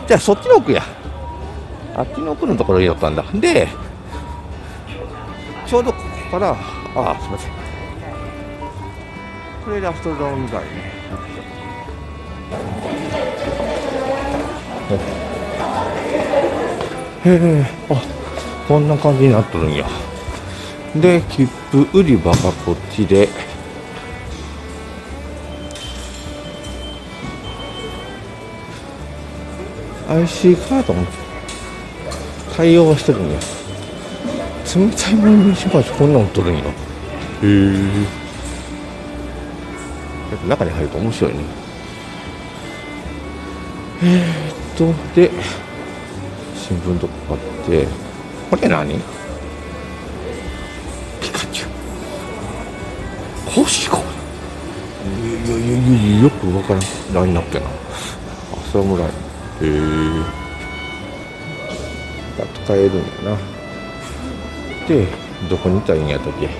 じゃあそっちの奥や。あっちの奥のところに寄ったんだ。で、ちょうどここから、ああ、すみません。これでアストロドーム街ね。へえ、あ、こんな感じになっとるんや。で、切符売り場がこっちで、IC カードも対応してるんや。冷たいものにしばしこんなの売っとるんや。へえ。中に入ると面白いね。で、新聞とかあって、これ何？ピカチュウ。欲しいか。よくわからんラインナップやな。朝村へえ。だと買えるんやな。で、どこにいたらいいんやったっけ？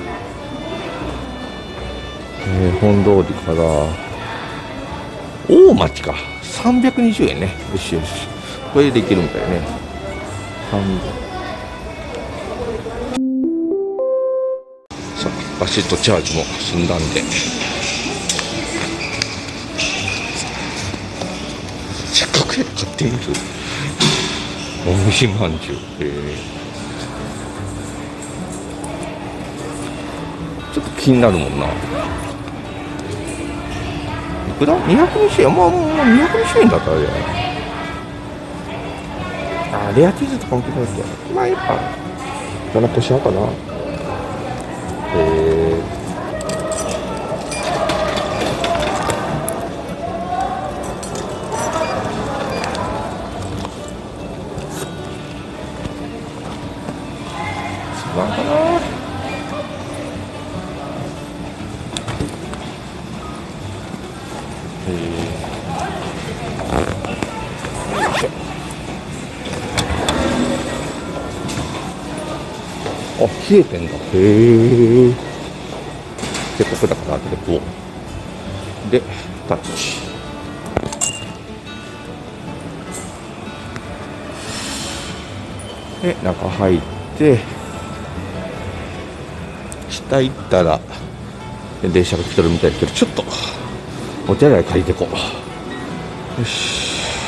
本通りから大町か。320円ね。よしよし。これでできるんだよね。さあ、バシッとチャージも済んだんで。せっかくや買ってみる。おみしまんじゅう。ちょっと気になるもんな。いくら ?220 円。まあ220円だったらじゃない。あ、レアチーズとかも気になるけど。まあやっぱ、7個しようかな。つまんかな。あ、冷えてんだ。へえ。せっかくだから後で食おう。で、タッチ。で、中入って、下行ったら、電車が来てるみたいですけど、ちょっと、お手洗い借りてこう。よし。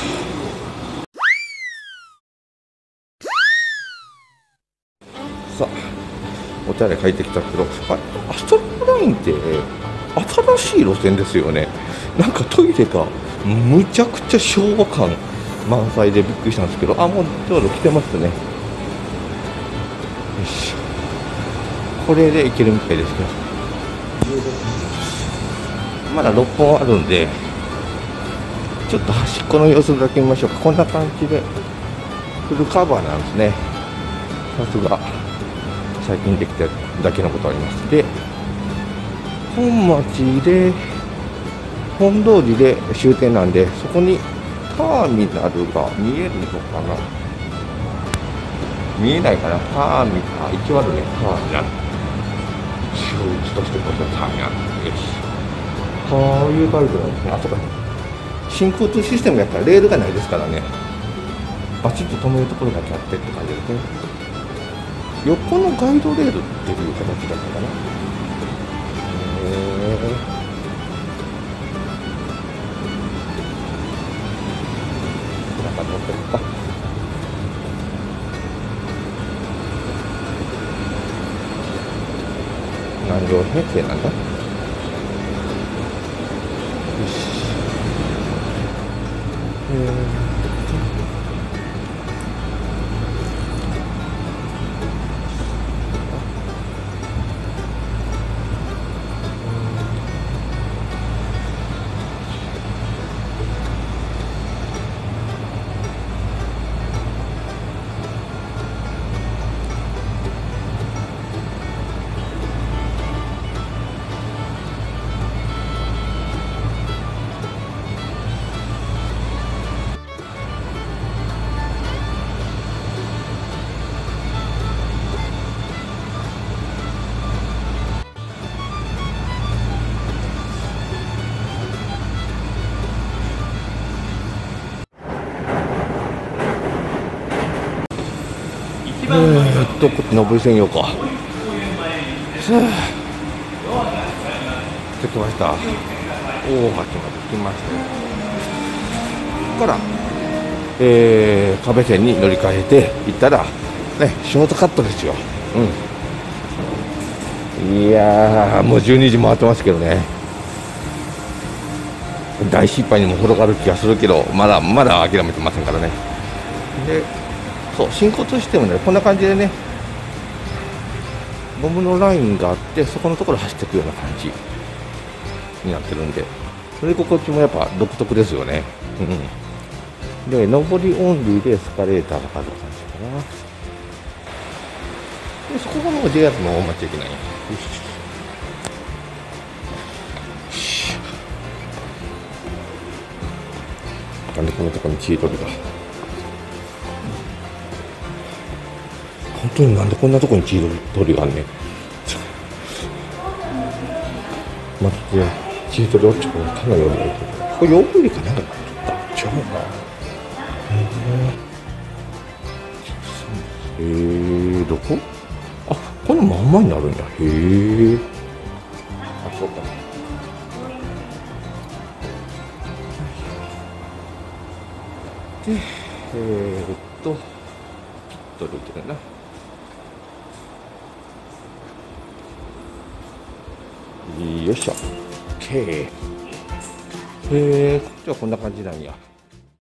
さあ、お手洗い借りてきたけど、アストロラインって新しい路線ですよね。なんかトイレがむちゃくちゃ昭和感満載でびっくりしたんですけど、あ、もうちょうど来てますね。よし。これで行けるみたいですけど、まだ6本あるんで、ちょっと端っこの様子だけ見ましょうか。こんな感じでフルカバーなんですね。さすが最近できただけのことあります。で、本町で本通りで終点なんで、そこにターミナルが見えるのかな。見えないかな。ターミナル、一応あるね。ターミナル、周知としてこそターミナル。よし。こういうガイドなんですね。あ、そうか。新交通システムやったらレールがないですからね。バチッと止めるところだけあってって感じですね。横のガイドレールっていう形だったかな。なんか乗ってるか。何両編成なんだ。よし。 こっち上り線ようか。さあ、着きました。大橋まで来ましたよ。ここから、壁線に乗り換えて行ったら、ね、ショートカットですよ。いやー、もう12時回ってますけどね。大失敗にも程がある気がするけど、まだ諦めてませんからね。で、そう、進行としてもね、こんな感じでね、ゴムのラインがあって、そこのところ走っていくような感じになってるんで、乗り心地もやっぱ独特ですよね。で、上りオンリーでエスカレーターがある感じかな。で、そこがもう JR の大町駅なんや。なんでこのところにチートルが。本当になんでこんなところにチートルがあんねん。待って、チートル落ちこかなり読んでる。これ、ヨーグルかなんかちゃうか。どこ？あ、このまんまになるんだ。あ、そうか。で、ピットルけどな。よいしょ。OK。こっちはこんな感じなんや。